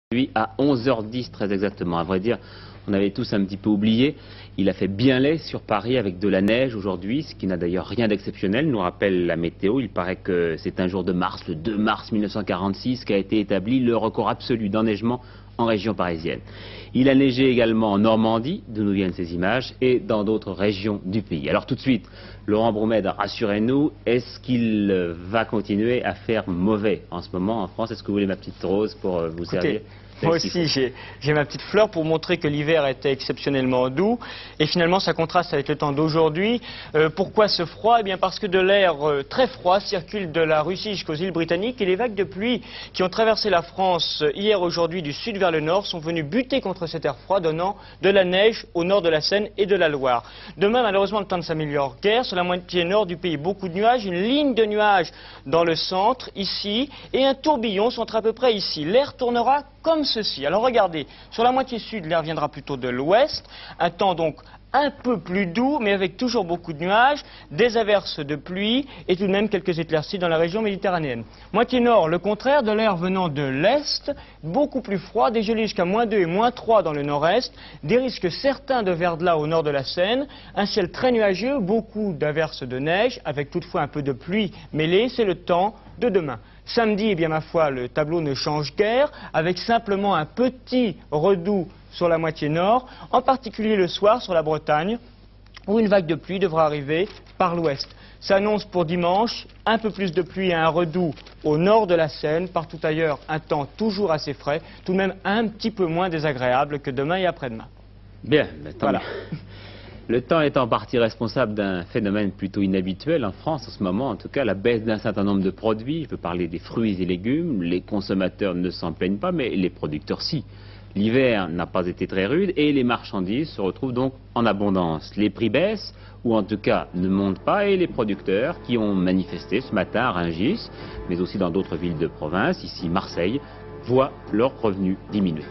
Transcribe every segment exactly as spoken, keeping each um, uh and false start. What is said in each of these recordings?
Lui à onze heures dix très exactement. À vrai dire, on avait tous un petit peu oublié. Il a fait bien laid sur Paris avec de la neige aujourd'hui, ce qui n'a d'ailleurs rien d'exceptionnel, nous rappelle la météo. Il paraît que c'est un jour de mars, le deux mars mille neuf cent quarante-six, qu'a été établi le record absolu d'enneigement en région parisienne. Il a neigé également en Normandie, d'où nous viennent ces images, et dans d'autres régions du pays. Alors tout de suite, Laurent Broumède, rassurez-nous, est-ce qu'il va continuer à faire mauvais en ce moment en France? Est-ce que vous voulez ma petite rose pour vous Écoutez, servir? Moi aussi, j'ai ma petite fleur pour montrer que l'hiver était exceptionnellement doux. Et finalement, ça contraste avec le temps d'aujourd'hui. Euh, pourquoi ce froid? Eh bien, parce que de l'air euh, très froid circule de la Russie jusqu'aux îles britanniques. Et les vagues de pluie qui ont traversé la France hier, aujourd'hui, du sud vers le nord, sont venues buter contre cet air froid, donnant de la neige au nord de la Seine et de la Loire. Demain, malheureusement, le temps ne s'améliore guère. Sur la moitié nord du pays, beaucoup de nuages. Une ligne de nuages dans le centre, ici. Et un tourbillon sont à peu près ici. L'air tournera comme ceci. Alors regardez, sur la moitié sud, l'air viendra plutôt de l'ouest, un temps donc un peu plus doux, mais avec toujours beaucoup de nuages, des averses de pluie et tout de même quelques éclaircies dans la région méditerranéenne. Moitié nord, le contraire, de l'air venant de l'est, beaucoup plus froid, des gelées jusqu'à moins deux et moins trois dans le nord-est, des risques certains de verglas au nord de la Seine, un ciel très nuageux, beaucoup d'averses de neige, avec toutefois un peu de pluie mêlée, c'est le temps de demain. Samedi, eh bien ma foi, le tableau ne change guère, avec simplement un petit redout sur la moitié nord, en particulier le soir sur la Bretagne, où une vague de pluie devra arriver par l'ouest. Ça annonce pour dimanche un peu plus de pluie et un redout au nord de la Seine, partout ailleurs un temps toujours assez frais, tout de même un petit peu moins désagréable que demain et après-demain. Bien, mais tant Voilà. mieux. Le temps est en partie responsable d'un phénomène plutôt inhabituel en France en ce moment, en tout cas la baisse d'un certain nombre de produits. Je peux parler des fruits et légumes. Les consommateurs ne s'en plaignent pas, mais les producteurs si. L'hiver n'a pas été très rude et les marchandises se retrouvent donc en abondance. Les prix baissent, ou en tout cas ne montent pas, et les producteurs qui ont manifesté ce matin à Rungis, mais aussi dans d'autres villes de province, ici Marseille, voient leurs revenus diminuer.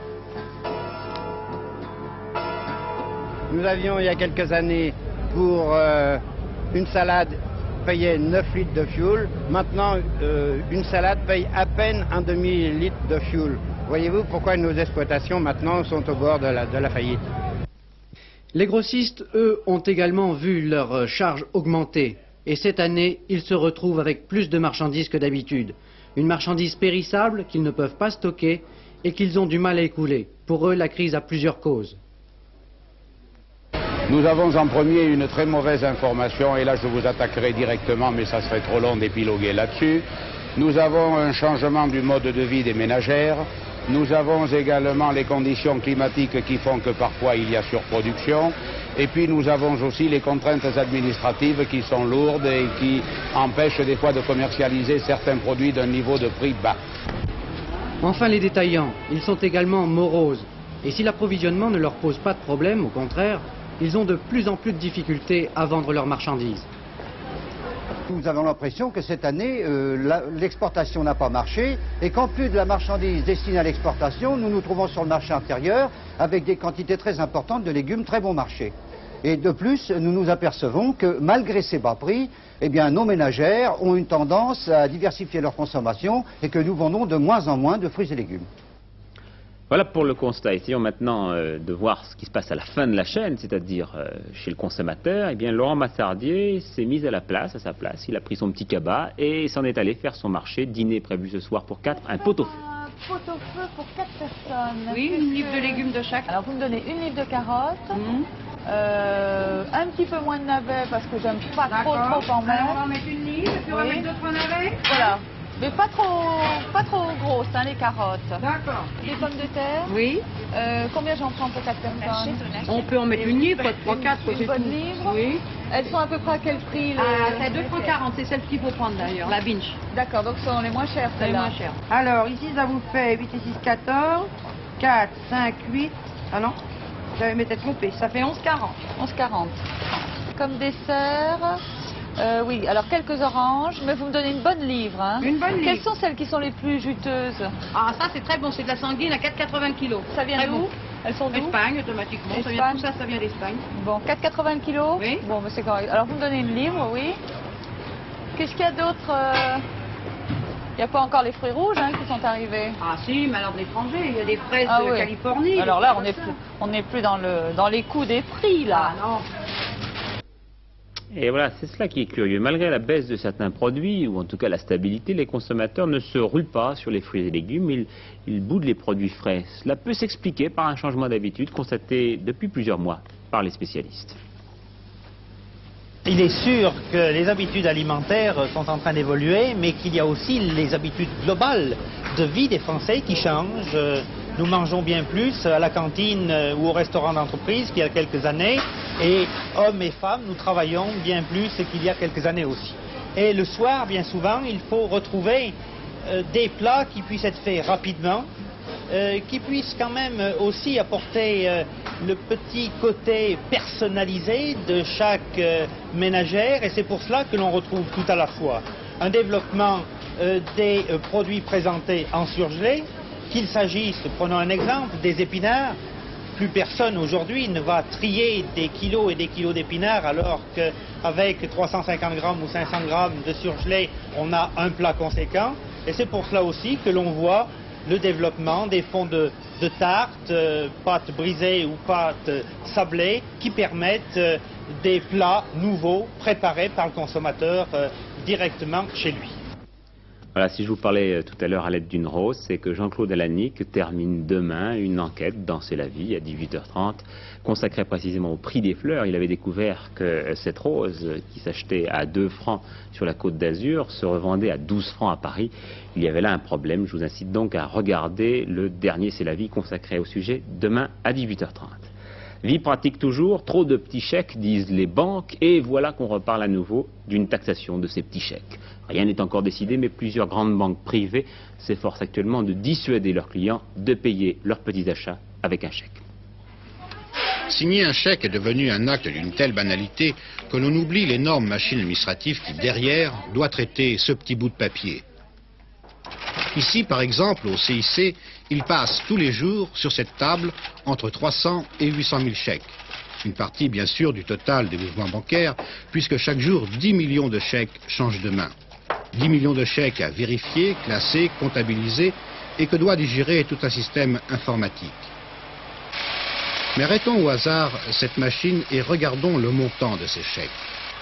Nous avions il y a quelques années pour euh, une salade payait neuf litres de fioul. Maintenant, euh, une salade paye à peine un demi-litre de fioul. Voyez-vous pourquoi nos exploitations maintenant sont au bord de la, de la faillite? Les grossistes, eux, ont également vu leurs charges augmenter. Et cette année, ils se retrouvent avec plus de marchandises que d'habitude. Une marchandise périssable qu'ils ne peuvent pas stocker et qu'ils ont du mal à écouler. Pour eux, la crise a plusieurs causes. Nous avons en premier une très mauvaise information, et là je vous attaquerai directement, mais ça serait trop long d'épiloguer là-dessus. Nous avons un changement du mode de vie des ménagères. Nous avons également les conditions climatiques qui font que parfois il y a surproduction. Et puis nous avons aussi les contraintes administratives qui sont lourdes et qui empêchent des fois de commercialiser certains produits d'un niveau de prix bas. Enfin, les détaillants, ils sont également moroses. Et si l'approvisionnement ne leur pose pas de problème, au contraire, ils ont de plus en plus de difficultés à vendre leurs marchandises. Nous avons l'impression que cette année, euh, l'exportation n'a pas marché et qu'en plus de la marchandise destinée à l'exportation, nous nous trouvons sur le marché intérieur avec des quantités très importantes de légumes très bon marché. Et de plus, nous nous apercevons que malgré ces bas prix, eh bien, nos ménagères ont une tendance à diversifier leur consommation et que nous vendons de moins en moins de fruits et légumes. Voilà pour le constat. Essayons maintenant euh, de voir ce qui se passe à la fin de la chaîne, c'est-à-dire euh, chez le consommateur. Eh bien, Laurent Massardier s'est mis à la place, à sa place. Il a pris son petit cabas et s'en est allé faire son marché. Dîner prévu ce soir pour quatre, un pot-au-feu. Un pot-au-feu pour quatre personnes. Oui, une livre de légumes de chaque. Alors, vous me donnez une livre de carottes, Mmh. euh, un petit peu moins de navets parce que j'aime pas trop trop quand même. Alors, on va mettre une livre, et puis on va Oui. mettre deux, trois navets. Voilà. Mais pas trop, pas trop grosses, hein, les carottes. D'accord. Des pommes de terre. Oui, Euh, combien j'en prends pour quatre personnes? on peut en mettre une livre, trois, quatre, Une c'est bonne tout. livre. Oui. Elles sont à peu près à quel prix les... Ah, c'est deux francs quarante, c'est celle qu'il faut prendre d'ailleurs, la binge. D'accord, donc ce sont les moins chères C'est celles-là. moins cher. Alors, ici, ça vous fait huit et six, quatorze, quatre, cinq, huit. Ah non, j'avais m'étais trompée, ça fait onze quarante. onze quarante. Comme dessert, euh, oui, alors quelques oranges, mais vous me donnez une bonne livre. Hein. Une bonne livre. Quelles sont celles qui sont les plus juteuses? Ah, ça c'est très bon, c'est de la sanguine à quatre quatre-vingts kilos. Ça vient Très d'où? bon. Elles sont d'où? Espagne, automatiquement. Ça vient, Espagne. tout ça, ça vient d'Espagne. Bon, quatre quatre-vingts kilos. Oui. Bon, mais c'est correct. Alors vous me donnez une livre, oui. Qu'est-ce qu'il y a d'autre? euh, n'y a pas encore les fruits rouges hein, qui sont arrivés. Ah si, mais alors de l'étranger, il y a des fraises Ah de oui. Californie. Alors là, on n'est plus, on n'est plus dans, le, dans les coûts des prix, là. Ah non. Et voilà, c'est cela qui est curieux. Malgré la baisse de certains produits, ou en tout cas la stabilité, les consommateurs ne se ruent pas sur les fruits et légumes, ils, ils boudent les produits frais. Cela peut s'expliquer par un changement d'habitude constaté depuis plusieurs mois par les spécialistes. Il est sûr que les habitudes alimentaires sont en train d'évoluer, mais qu'il y a aussi les habitudes globales de vie des Français qui changent. Nous mangeons bien plus à la cantine ou au restaurant d'entreprise qu'il y a quelques années, et hommes et femmes, nous travaillons bien plus qu'il y a quelques années aussi. Et le soir, bien souvent, il faut retrouver euh, des plats qui puissent être faits rapidement, euh, qui puissent quand même aussi apporter euh, le petit côté personnalisé de chaque euh, ménagère, et c'est pour cela que l'on retrouve tout à la fois un développement euh, des euh, produits présentés en surgelé, qu'il s'agisse, prenons un exemple, des épinards. Plus personne aujourd'hui ne va trier des kilos et des kilos d'épinards, alors qu'avec trois cent cinquante grammes ou cinq cents grammes de surgelé, on a un plat conséquent. Et c'est pour cela aussi que l'on voit le développement des fonds de, de tarte, euh, pâtes brisées ou pâtes sablées, qui permettent euh, des plats nouveaux préparés par le consommateur euh, directement chez lui. Voilà, si je vous parlais tout à l'heure à l'aide d'une rose, c'est que Jean-Claude Alanic termine demain une enquête dans C'est la vie à dix-huit heures trente, consacrée précisément au prix des fleurs. Il avait découvert que cette rose, qui s'achetait à deux francs sur la Côte d'Azur, se revendait à douze francs à Paris. Il y avait là un problème. Je vous incite donc à regarder le dernier C'est la vie consacré au sujet demain à dix-huit heures trente. Vie pratique toujours, trop de petits chèques, disent les banques, et voilà qu'on reparle à nouveau d'une taxation de ces petits chèques. Rien n'est encore décidé, mais plusieurs grandes banques privées s'efforcent actuellement de dissuader leurs clients de payer leurs petits achats avec un chèque. Signer un chèque est devenu un acte d'une telle banalité que l'on oublie l'énorme machine administrative qui, derrière, doit traiter ce petit bout de papier. Ici, par exemple, au C I C, il passe tous les jours, sur cette table, entre trois cents et huit cent mille chèques. Une partie, bien sûr, du total des mouvements bancaires, puisque chaque jour, dix millions de chèques changent de main. dix millions de chèques à vérifier, classer, comptabiliser, et que doit digérer tout un système informatique. Mais arrêtons au hasard cette machine et regardons le montant de ces chèques.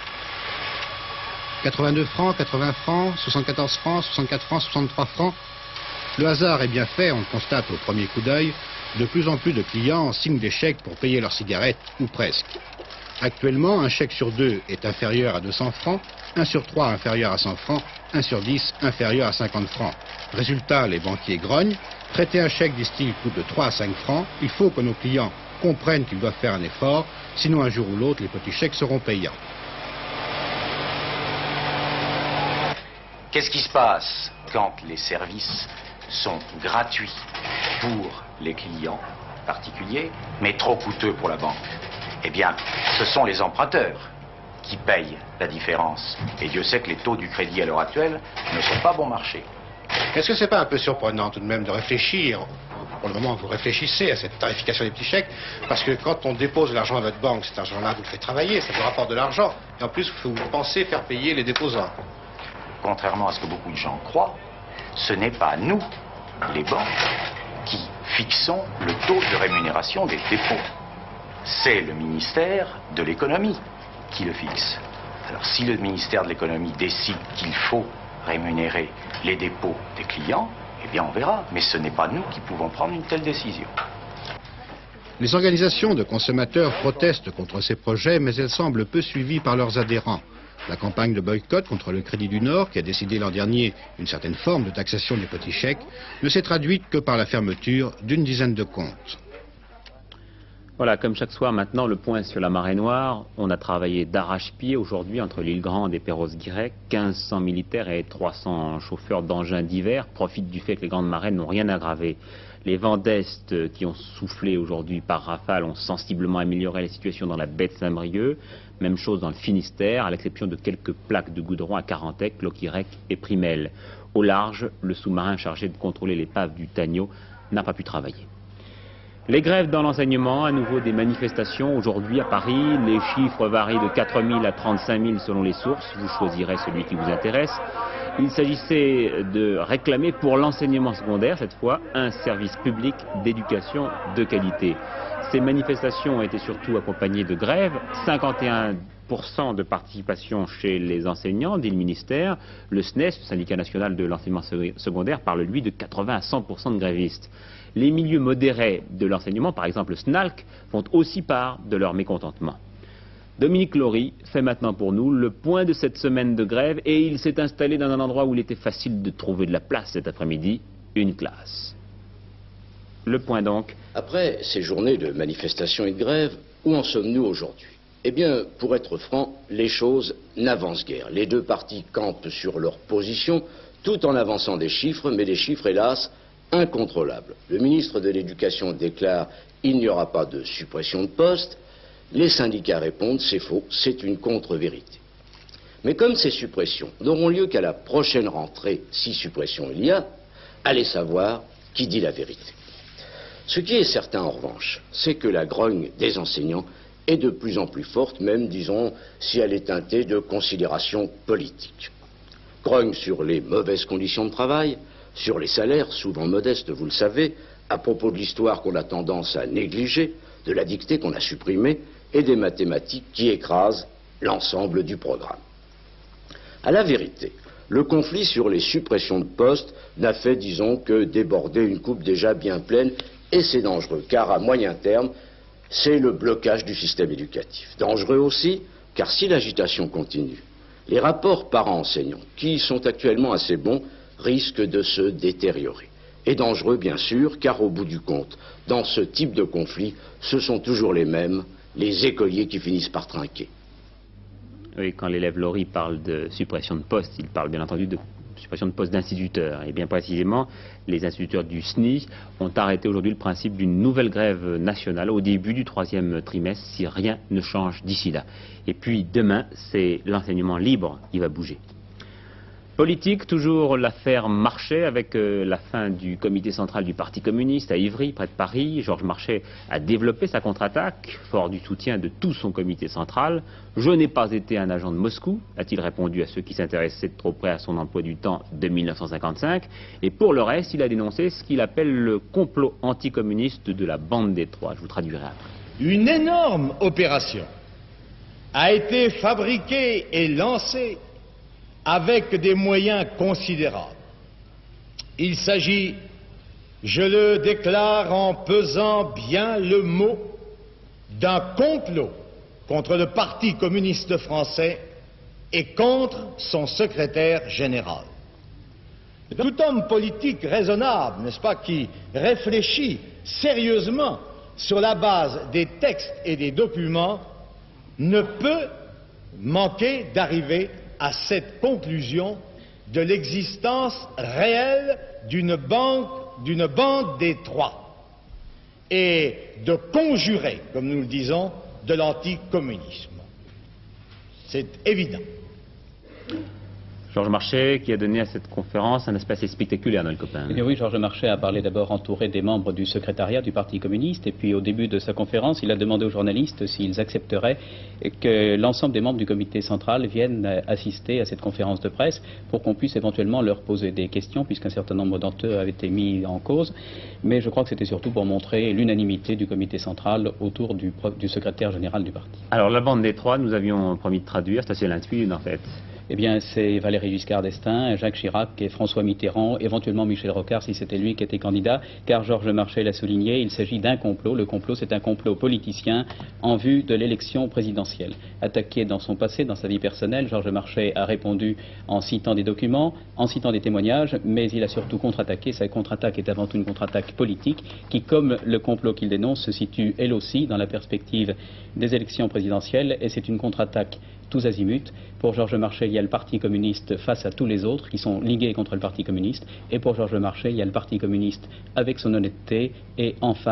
quatre-vingt-deux francs, quatre-vingts francs, soixante-quatorze francs, soixante-quatre francs, soixante-trois francs. Le hasard est bien fait, on le constate au premier coup d'œil. De plus en plus de clients signent des chèques pour payer leurs cigarettes, ou presque. Actuellement, un chèque sur deux est inférieur à deux cents francs, un sur trois inférieur à cent francs, un sur dix inférieur à cinquante francs. Résultat, les banquiers grognent. Traiter un chèque, disent-ils, coûte de trois à cinq francs. Il faut que nos clients comprennent qu'ils doivent faire un effort, sinon un jour ou l'autre, les petits chèques seront payants. Qu'est-ce qui se passe quand les services sont gratuits pour les clients particuliers, mais trop coûteux pour la banque? Eh bien, ce sont les emprunteurs qui payent la différence. Et Dieu sait que les taux du crédit à l'heure actuelle ne sont pas bon marché. Est-ce que c'est pas un peu surprenant tout de même de réfléchir, pour le moment vous réfléchissez à cette tarification des petits chèques, parce que quand on dépose l'argent à votre banque, cet argent-là vous le fait travailler, ça vous rapporte de l'argent, et en plus vous pensez faire payer les déposants. Contrairement à ce que beaucoup de gens croient, ce n'est pas nous, les banques, qui fixons le taux de rémunération des dépôts. C'est le ministère de l'économie qui le fixe. Alors si le ministère de l'économie décide qu'il faut rémunérer les dépôts des clients, eh bien on verra. Mais ce n'est pas nous qui pouvons prendre une telle décision. Les organisations de consommateurs protestent contre ces projets, mais elles semblent peu suivies par leurs adhérents. La campagne de boycott contre le Crédit du Nord, qui a décidé l'an dernier une certaine forme de taxation des petits chèques, ne s'est traduite que par la fermeture d'une dizaine de comptes. Voilà, comme chaque soir maintenant, le point sur la marée noire. On a travaillé d'arrache-pied aujourd'hui entre l'île Grande et Perros-Guirec. quinze cents militaires et trois cents chauffeurs d'engins divers profitent du fait que les grandes marées n'ont rien aggravé. Les vents d'Est qui ont soufflé aujourd'hui par rafale ont sensiblement amélioré la situation dans la baie de Saint-Brieuc. Même chose dans le Finistère, à l'exception de quelques plaques de goudron à Carantec, Loquirec et Primel. Au large, le sous-marin chargé de contrôler l'épave du Tagno n'a pas pu travailler. Les grèves dans l'enseignement, à nouveau des manifestations aujourd'hui à Paris. Les chiffres varient de quatre mille à trente-cinq mille selon les sources. Vous choisirez celui qui vous intéresse. Il s'agissait de réclamer pour l'enseignement secondaire, cette fois, un service public d'éducation de qualité. Ces manifestations ont été surtout accompagnées de grèves, cinquante et un pour cent de participation chez les enseignants, dit le ministère. Le S N E S, le syndicat national de l'enseignement secondaire, parle lui de quatre-vingts à cent pour cent de grévistes. Les milieux modérés de l'enseignement, par exemple le S N A L C, font aussi part de leur mécontentement. Dominique Laurie fait maintenant pour nous le point de cette semaine de grève et il s'est installé dans un endroit où il était facile de trouver de la place cet après-midi, une classe. Le point donc. Après ces journées de manifestations et de grève, où en sommes-nous aujourd'hui? Eh bien, pour être franc, les choses n'avancent guère. Les deux partis campent sur leur position, tout en avançant des chiffres, mais des chiffres, hélas, incontrôlables. Le ministre de l'Éducation déclare « il n'y aura pas de suppression de postes ». Les syndicats répondent « c'est faux, c'est une contre-vérité ». Mais comme ces suppressions n'auront lieu qu'à la prochaine rentrée, si suppression il y a, allez savoir qui dit la vérité. Ce qui est certain en revanche, c'est que la grogne des enseignants est de plus en plus forte, même, disons, si elle est teintée de considérations politiques. Grogne sur les mauvaises conditions de travail, sur les salaires, souvent modestes, vous le savez, à propos de l'histoire qu'on a tendance à négliger, de la dictée qu'on a supprimée, et des mathématiques qui écrasent l'ensemble du programme. À la vérité, le conflit sur les suppressions de postes n'a fait, disons, que déborder une coupe déjà bien pleine, et c'est dangereux, car à moyen terme, c'est le blocage du système éducatif. Dangereux aussi, car si l'agitation continue, les rapports parents-enseignants, qui sont actuellement assez bons, risquent de se détériorer. Et dangereux, bien sûr, car au bout du compte, dans ce type de conflit, ce sont toujours les mêmes, les écoliers qui finissent par trinquer. Oui, quand l'élève Laurie parle de suppression de postes, il parle bien entendu de suppression de postes d'instituteurs. Et bien précisément, les instituteurs du S N I ont arrêté aujourd'hui le principe d'une nouvelle grève nationale au début du troisième trimestre si rien ne change d'ici là. Et puis demain, c'est l'enseignement libre qui va bouger. Politique, toujours l'affaire Marchais avec euh, la fin du comité central du Parti communiste à Ivry, près de Paris. Georges Marchais a développé sa contre-attaque, fort du soutien de tout son comité central. « Je n'ai pas été un agent de Moscou », a-t-il répondu à ceux qui s'intéressaient de trop près à son emploi du temps de mille neuf cent cinquante-cinq. Et pour le reste, il a dénoncé ce qu'il appelle le complot anticommuniste de la bande des Trois. Je vous traduirai après. Une énorme opération a été fabriquée et lancée avec des moyens considérables. Il s'agit, je le déclare en pesant bien le mot, d'un complot contre le Parti communiste français et contre son secrétaire général. Tout homme politique raisonnable, n'est-ce pas, qui réfléchit sérieusement sur la base des textes et des documents, ne peut manquer d'arriver à cette conclusion de l'existence réelle d'une bande, d'une bande des Trois et de conjurer, comme nous le disons, de l'anticommunisme. C'est évident. Georges Marchais qui a donné à cette conférence un aspect assez spectaculaire dans le copain. Eh bien oui, Georges Marchais a parlé d'abord entouré des membres du secrétariat du Parti communiste et puis au début de sa conférence, il a demandé aux journalistes s'ils accepteraient que l'ensemble des membres du comité central viennent assister à cette conférence de presse pour qu'on puisse éventuellement leur poser des questions puisqu'un certain nombre d'entre eux avaient été mis en cause. Mais je crois que c'était surtout pour montrer l'unanimité du comité central autour du, du secrétaire général du parti. Alors la bande des Trois, nous avions promis de traduire, c'est assez limpide en fait. Eh bien, c'est Valéry Giscard d'Estaing, Jacques Chirac et François Mitterrand, éventuellement Michel Rocard si c'était lui qui était candidat, car Georges Marchais l'a souligné, il s'agit d'un complot. Le complot, c'est un complot politicien en vue de l'élection présidentielle. Attaqué dans son passé, dans sa vie personnelle, Georges Marchais a répondu en citant des documents, en citant des témoignages, mais il a surtout contre-attaqué. Sa contre-attaque est avant tout une contre-attaque politique qui, comme le complot qu'il dénonce, se situe elle aussi dans la perspective des élections présidentielles, et c'est une contre-attaque tous azimuts. Pour Georges Marchais, il y a le Parti communiste face à tous les autres qui sont ligués contre le Parti communiste. Et pour Georges Marchais, il y a le Parti communiste avec son honnêteté et en face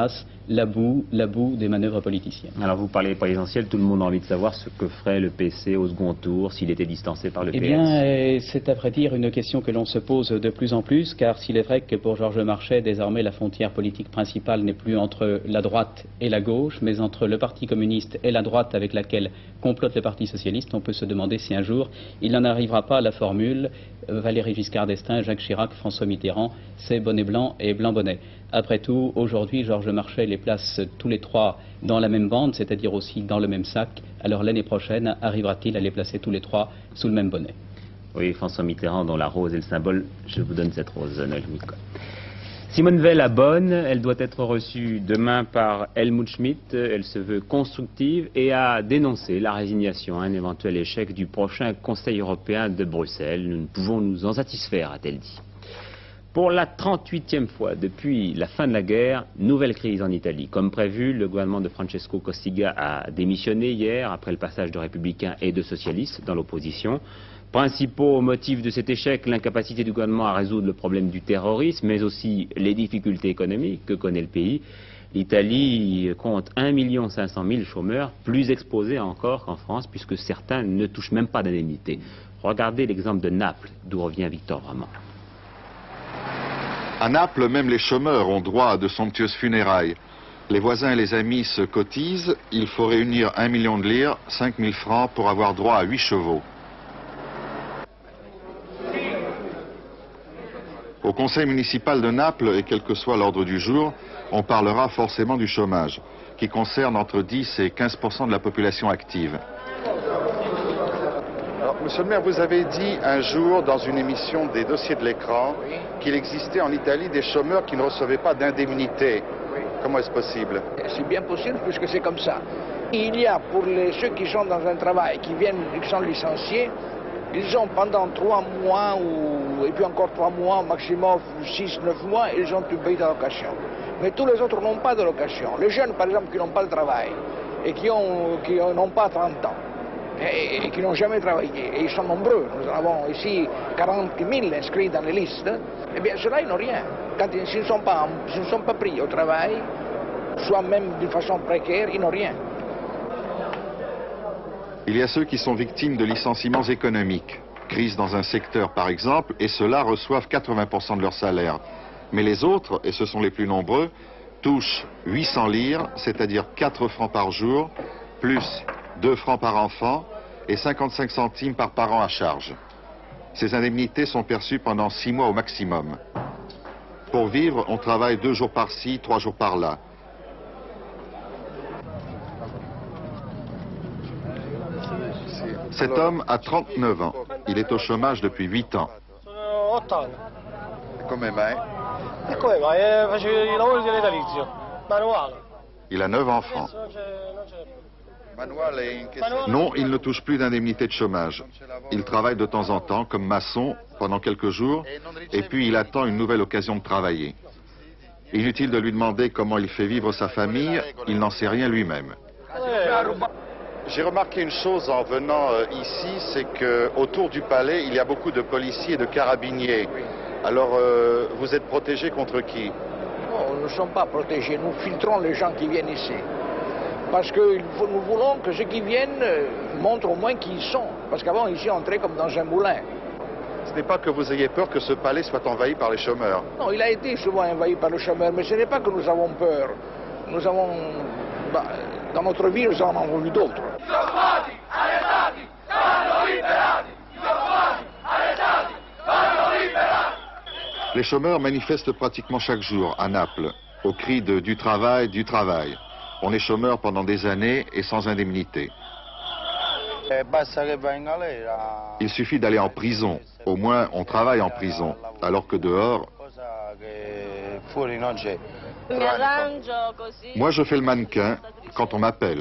l'abus, l'abus des manœuvres politiciennes. Alors vous parlez présidentiel, tout le monde a envie de savoir ce que ferait le P C au second tour s'il était distancé par le Eh P S. bien, euh, c'est à vrai dire une question que l'on se pose de plus en plus, car s'il est vrai que pour Georges Marchais, désormais la frontière politique principale n'est plus entre la droite et la gauche, mais entre le Parti communiste et la droite avec laquelle complote le Parti socialiste, on peut se demander si un jour il n'en arrivera pas à la formule euh, Valéry Giscard d'Estaing, Jacques Chirac, François Mitterrand, c'est bonnet blanc et blanc bonnet. Après tout, aujourd'hui, Georges Marchais les place tous les trois dans la même bande, c'est-à-dire aussi dans le même sac. Alors l'année prochaine, arrivera-t-il à les placer tous les trois sous le même bonnet? Oui, François Mitterrand, dont la rose est le symbole, je vous donne cette rose, Noël Miko. Simone Veil a bonne, elle doit être reçue demain par Helmut Schmidt, elle se veut constructive et a dénoncé la résignation à un éventuel échec du prochain Conseil européen de Bruxelles. Nous ne pouvons nous en satisfaire, a-t-elle dit. Pour la trente-huitième fois depuis la fin de la guerre, nouvelle crise en Italie. Comme prévu, le gouvernement de Francesco Cossiga a démissionné hier après le passage de républicains et de socialistes dans l'opposition. Principaux motifs de cet échec, l'incapacité du gouvernement à résoudre le problème du terrorisme, mais aussi les difficultés économiques que connaît le pays. L'Italie compte un million cinq cent mille chômeurs, plus exposés encore qu'en France, puisque certains ne touchent même pas d'indemnité. Regardez l'exemple de Naples, d'où revient Victor Vraiment. À Naples, même les chômeurs ont droit à de somptueuses funérailles. Les voisins et les amis se cotisent. Il faut réunir un million de lire, cinq mille francs, pour avoir droit à huit chevaux. Au conseil municipal de Naples, et quel que soit l'ordre du jour, on parlera forcément du chômage, qui concerne entre dix et quinze pour cent de la population active. Alors, monsieur le maire, vous avez dit un jour dans une émission des dossiers de l'écran qu'il existait en Italie des chômeurs qui ne recevaient pas d'indemnité. Oui. Comment est-ce possible? C'est bien possible puisque c'est comme ça. Il y a pour les, ceux qui sont dans un travail, qui viennent, qui sont licenciés, ils ont pendant trois mois, ou, et puis encore trois mois, maximum six, neuf mois, ils ont une paye d'allocation. Mais tous les autres n'ont pas d'allocation. Les jeunes, par exemple, qui n'ont pas de travail et qui n'ont pas trente ans, et, et qui n'ont jamais travaillé, et ils sont nombreux, nous avons ici quarante mille inscrits dans les listes, eh bien ceux-là ils n'ont rien. Quand ils, ils ne sont pas, ils ne sont pas pris au travail, soit même d'une façon précaire, ils n'ont rien. Il y a ceux qui sont victimes de licenciements économiques, crise dans un secteur par exemple, et ceux-là reçoivent quatre-vingts pour cent de leur salaire. Mais les autres, et ce sont les plus nombreux, touchent huit cents lires, c'est-à-dire quatre francs par jour, plus deux francs par enfant et cinquante-cinq centimes par parent à charge. Ces indemnités sont perçues pendant six mois au maximum. Pour vivre, on travaille deux jours par-ci, trois jours par-là. Cet homme a trente-neuf ans. Il est au chômage depuis huit ans. Come mai? Il a neuf enfants. Non, il ne touche plus d'indemnité de chômage. Il travaille de temps en temps comme maçon pendant quelques jours et puis il attend une nouvelle occasion de travailler. Inutile de lui demander comment il fait vivre sa famille, il n'en sait rien lui-même. J'ai remarqué une chose en venant euh, ici, c'est qu'autour du palais, il y a beaucoup de policiers et de carabiniers. Alors, euh, vous êtes protégés contre qui? Non, nous ne sommes pas protégés, nous filtrons les gens qui viennent ici. Parce que nous voulons que ceux qui viennent montrent au moins qui ils sont. Parce qu'avant, ici, on entrait comme dans un moulin. Ce n'est pas que vous ayez peur que ce palais soit envahi par les chômeurs. Non, il a été souvent envahi par les chômeurs, mais ce n'est pas que nous avons peur. Nous avons... Bah, dans notre vie, nous en avons vu d'autres. Les chômeurs manifestent pratiquement chaque jour à Naples, au cri de « du travail, du travail ». On est chômeur pendant des années et sans indemnité. Il suffit d'aller en prison. Au moins, on travaille en prison, alors que dehors... Moi, je fais le mannequin quand on m'appelle.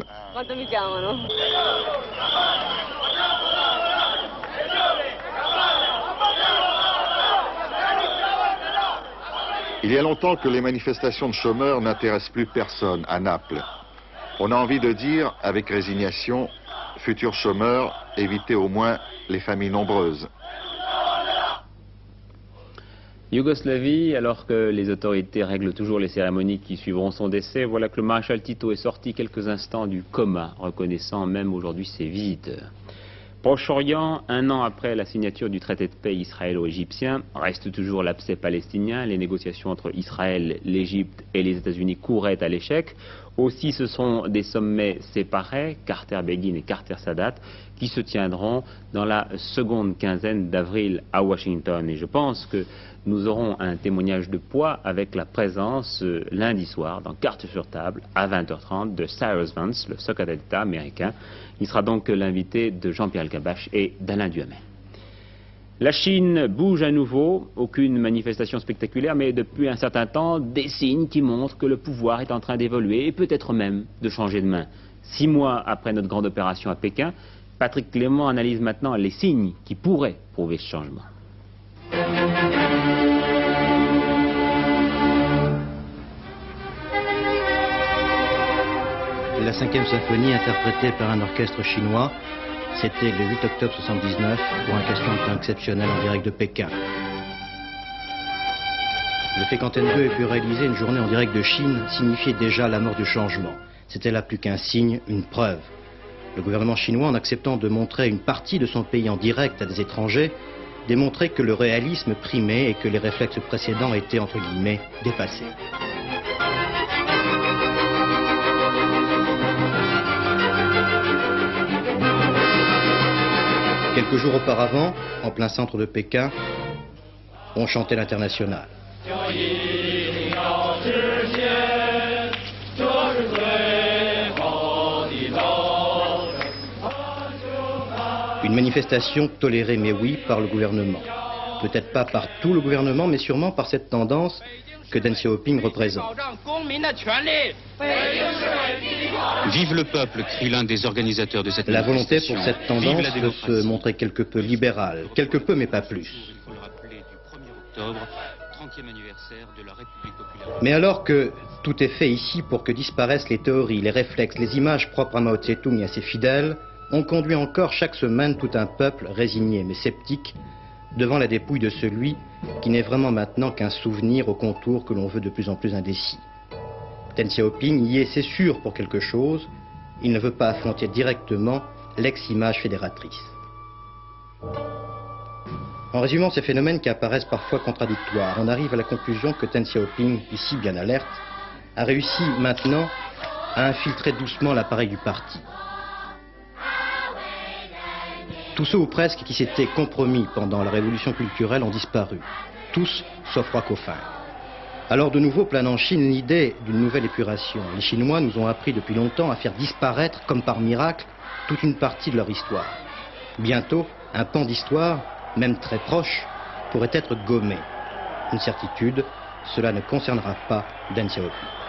Il y a longtemps que les manifestations de chômeurs n'intéressent plus personne à Naples. On a envie de dire, avec résignation, futurs chômeurs, évitez au moins les familles nombreuses. Yougoslavie, alors que les autorités règlent toujours les cérémonies qui suivront son décès, voilà que le maréchal Tito est sorti quelques instants du coma, reconnaissant même aujourd'hui ses visiteurs. Proche-Orient, un an après la signature du traité de paix israélo-égyptien, reste toujours l'abcès palestinien. Les négociations entre Israël, l'Égypte et les États-Unis couraient à l'échec. Aussi, ce sont des sommets séparés, Carter-Begin et Carter-Sadat, qui se tiendront dans la seconde quinzaine d'avril à Washington. Et je pense que nous aurons un témoignage de poids avec la présence euh, lundi soir dans Cartes sur table à vingt heures trente de Cyrus Vance, le secrétaire d'État américain. Il sera donc l'invité de Jean-Pierre Elkabbach et d'Alain Duhamel. La Chine bouge à nouveau, aucune manifestation spectaculaire, mais depuis un certain temps, des signes qui montrent que le pouvoir est en train d'évoluer et peut-être même de changer de main. Six mois après notre grande opération à Pékin, Patrick Clément analyse maintenant les signes qui pourraient prouver ce changement. La cinquième symphonie interprétée par un orchestre chinois, c'était le huit octobre soixante-dix-neuf pour un question de temps exceptionnel en direct de Pékin. Le fait qu'Antenne deux ait pu réaliser une journée en direct de Chine signifiait déjà la mort du changement. C'était là plus qu'un signe, une preuve. Le gouvernement chinois, en acceptant de montrer une partie de son pays en direct à des étrangers, démontrait que le réalisme primait et que les réflexes précédents étaient, entre guillemets, dépassés. Quelques jours auparavant, en plein centre de Pékin, on chantait l'Internationale. Une manifestation tolérée, mais oui, par le gouvernement. Peut-être pas par tout le gouvernement, mais sûrement par cette tendance que Deng Xiaoping représente. Vive le peuple, crie l'un des organisateurs de cette La volonté manifestation. pour cette tendance de se montrer quelque peu libérale, quelque peu mais pas plus. Mais alors que tout est fait ici pour que disparaissent les théories, les réflexes, les images propres à Mao Tse-tung et à ses fidèles, on conduit encore chaque semaine tout un peuple résigné mais sceptique devant la dépouille de celui qui n'est vraiment maintenant qu'un souvenir au contour que l'on veut de plus en plus indécis. Deng Xiaoping y est, c'est sûr, pour quelque chose. Il ne veut pas affronter directement l'ex-image fédératrice. En résumant ces phénomènes qui apparaissent parfois contradictoires, on arrive à la conclusion que Deng Xiaoping, ici bien alerte, a réussi maintenant à infiltrer doucement l'appareil du parti. Tous ceux ou presque qui s'étaient compromis pendant la révolution culturelle ont disparu. Tous, sauf Roi Coffin. Alors de nouveau plane en Chine l'idée d'une nouvelle épuration. Les Chinois nous ont appris depuis longtemps à faire disparaître, comme par miracle, toute une partie de leur histoire. Bientôt, un pan d'histoire, même très proche, pourrait être gommé. Une certitude, cela ne concernera pas Deng Xiaoping.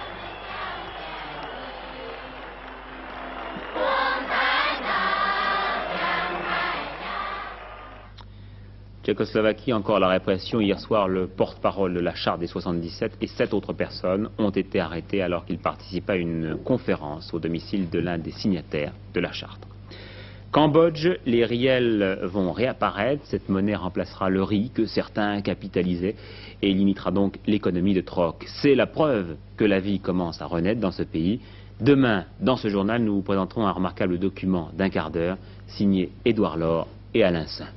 Tchécoslovaquie, encore la répression. Hier soir, le porte-parole de la Charte des soixante-dix-sept et sept autres personnes ont été arrêtées alors qu'ils participaient à une conférence au domicile de l'un des signataires de la Charte. Cambodge, les riels vont réapparaître. Cette monnaie remplacera le riz que certains capitalisaient et limitera donc l'économie de troc. C'est la preuve que la vie commence à renaître dans ce pays. Demain, dans ce journal, nous vous présenterons un remarquable document d'un quart d'heure signé Édouard Laure et Alain Saint.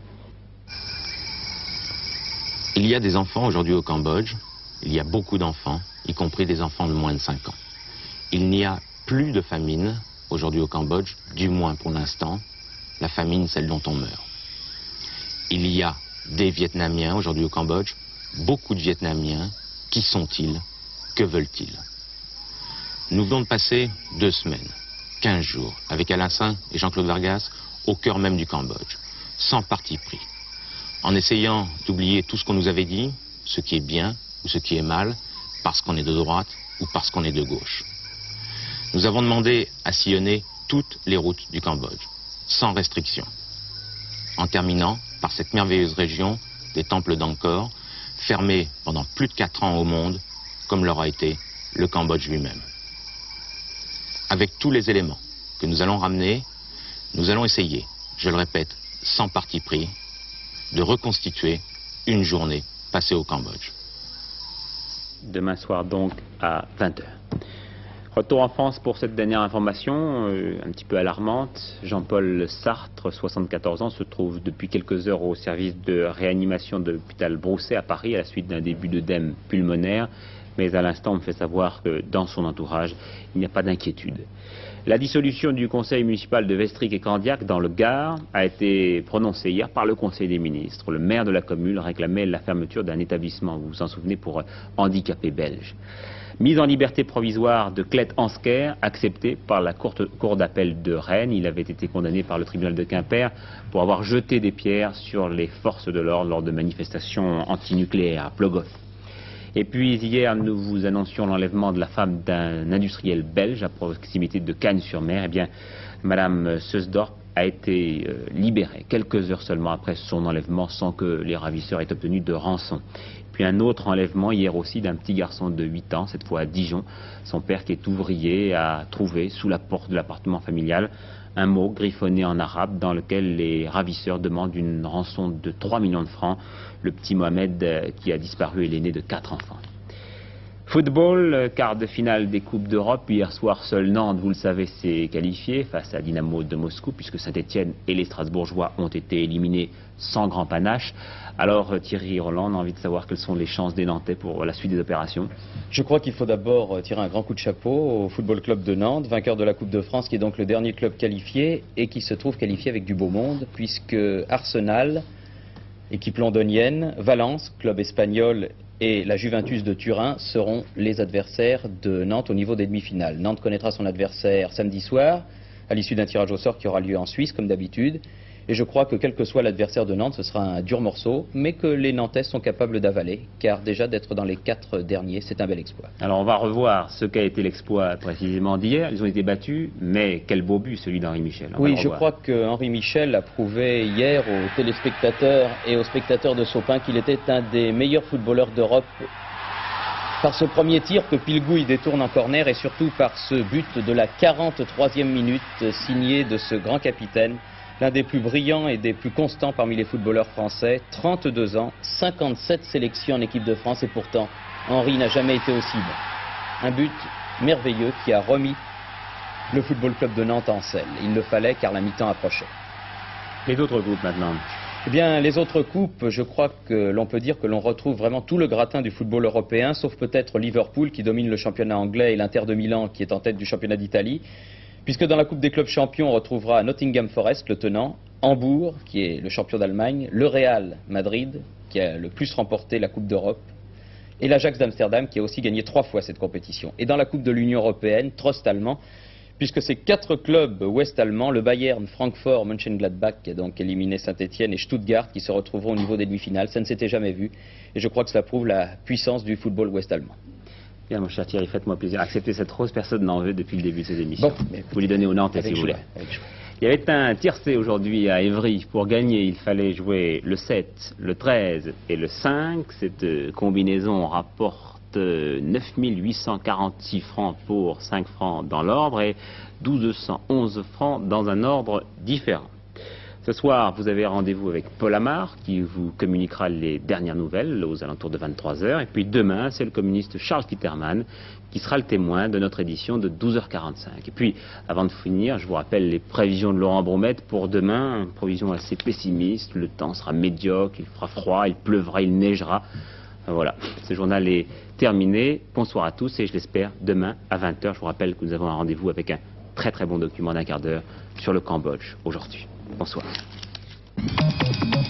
Il y a des enfants aujourd'hui au Cambodge, il y a beaucoup d'enfants, y compris des enfants de moins de cinq ans. Il n'y a plus de famine aujourd'hui au Cambodge, du moins pour l'instant, la famine, celle dont on meurt. Il y a des Vietnamiens aujourd'hui au Cambodge, beaucoup de Vietnamiens. Qui sont-ils? Que veulent-ils? Nous venons de passer deux semaines, quinze jours, avec Alain Saint et Jean-Claude Vargas, au cœur même du Cambodge, sans parti pris. En essayant d'oublier tout ce qu'on nous avait dit, ce qui est bien ou ce qui est mal, parce qu'on est de droite ou parce qu'on est de gauche. Nous avons demandé à sillonner toutes les routes du Cambodge, sans restriction, en terminant par cette merveilleuse région des temples d'Angkor, fermée pendant plus de quatre ans au monde, comme l'aura été le Cambodge lui-même. Avec tous les éléments que nous allons ramener, nous allons essayer, je le répète, sans parti pris, de reconstituer une journée passer au Cambodge. Demain soir donc à vingt heures. Retour en France pour cette dernière information, euh, un petit peu alarmante. Jean-Paul Sartre, soixante-quatorze ans, se trouve depuis quelques heures au service de réanimation de l'hôpital Broussais à Paris à la suite d'un début d'œdème pulmonaire. Mais à l'instant, on me fait savoir que dans son entourage, il n'y a pas d'inquiétude. La dissolution du conseil municipal de Vestric et Candiac dans le Gard a été prononcée hier par le Conseil des ministres. Le maire de la commune réclamait la fermeture d'un établissement, vous vous en souvenez, pour handicapés belges. Mise en liberté provisoire de Clet Ansker, acceptée par la cour, cour d'appel de Rennes. Il avait été condamné par le tribunal de Quimper pour avoir jeté des pierres sur les forces de l'ordre lors de manifestations antinucléaires à Plogoff. Et puis hier, nous vous annoncions l'enlèvement de la femme d'un industriel belge à proximité de Cagnes-sur-Mer. Eh bien, Madame Seusdorp a été euh, libérée quelques heures seulement après son enlèvement sans que les ravisseurs aient obtenu de rançon. Puis un autre enlèvement hier aussi d'un petit garçon de huit ans, cette fois à Dijon. Son père, qui est ouvrier, a trouvé sous la porte de l'appartement familial un mot griffonné en arabe dans lequel les ravisseurs demandent une rançon de trois millions de francs. Le petit Mohamed euh, qui a disparu est l'aîné de quatre enfants. Football, quart de finale des Coupes d'Europe. Hier soir, seul Nantes, vous le savez, s'est qualifié face à Dynamo de Moscou, puisque Saint-Etienne et les Strasbourgeois ont été éliminés sans grand panache. Alors Thierry Roland, on a envie de savoir quelles sont les chances des Nantais pour la suite des opérations. Je crois qu'il faut d'abord tirer un grand coup de chapeau au Football Club de Nantes, vainqueur de la Coupe de France, qui est donc le dernier club qualifié et qui se trouve qualifié avec du beau monde, puisque Arsenal, équipe londonienne, Valence, club espagnol, et la Juventus de Turin seront les adversaires de Nantes au niveau des demi-finales. Nantes connaîtra son adversaire samedi soir, à l'issue d'un tirage au sort qui aura lieu en Suisse, comme d'habitude. Et je crois que quel que soit l'adversaire de Nantes, ce sera un dur morceau, mais que les Nantais sont capables d'avaler, car déjà d'être dans les quatre derniers, c'est un bel exploit. Alors on va revoir ce qu'a été l'exploit précisément d'hier. Ils ont été battus, mais quel beau but celui d'Henri Michel. On oui, je crois que Henri Michel a prouvé hier aux téléspectateurs et aux spectateurs de Sopin qu'il était un des meilleurs footballeurs d'Europe par ce premier tir que Pilgouille détourne en corner et surtout par ce but de la quarante-troisième minute signé de ce grand capitaine, l'un des plus brillants et des plus constants parmi les footballeurs français, trente-deux ans, cinquante-sept sélections en équipe de France et pourtant, Henri n'a jamais été aussi bon. Un but merveilleux qui a remis le Football Club de Nantes en selle. Il le fallait car la mi-temps approchait. Les autres groupes maintenant? Eh bien, les autres coupes, je crois que l'on peut dire que l'on retrouve vraiment tout le gratin du football européen, sauf peut-être Liverpool qui domine le championnat anglais et l'Inter de Milan qui est en tête du championnat d'Italie. Puisque dans la Coupe des clubs champions, on retrouvera Nottingham Forest, le tenant, Hambourg, qui est le champion d'Allemagne, le Real Madrid, qui a le plus remporté la Coupe d'Europe, et l'Ajax d'Amsterdam, qui a aussi gagné trois fois cette compétition. Et dans la Coupe de l'Union européenne, Trost allemand, puisque ces quatre clubs ouest-allemands, le Bayern, Francfort, Mönchengladbach, qui a donc éliminé Saint-Etienne, et Stuttgart, qui se retrouveront au niveau des demi-finales. Ça ne s'était jamais vu, et je crois que cela prouve la puissance du football ouest-allemand. Bien, mon cher Thierry, faites-moi plaisir. Acceptez cette rose, personne n'en veut depuis le début de ces émissions. Bon, mais vous les donnez aux Nantais si vous voulez. Il y avait un tiercé aujourd'hui à Évry. Pour gagner, il fallait jouer le sept, le treize et le cinq. Cette combinaison rapporte neuf mille huit cent quarante-six francs pour cinq francs dans l'ordre et mille deux cent onze francs dans un ordre différent. Ce soir, vous avez rendez-vous avec Paul Amar qui vous communiquera les dernières nouvelles aux alentours de vingt-trois heures. Et puis demain, c'est le communiste Charles Kitterman qui sera le témoin de notre édition de douze heures quarante-cinq. Et puis, avant de finir, je vous rappelle les prévisions de Laurent Broumette pour demain. Une prévision assez pessimiste. Le temps sera médiocre, il fera froid, il pleuvra, il neigera. Voilà, ce journal est terminé. Bonsoir à tous et je l'espère demain à vingt heures. Je vous rappelle que nous avons un rendez-vous avec un très très bon document d'un quart d'heure sur le Cambodge aujourd'hui. Bonsoir.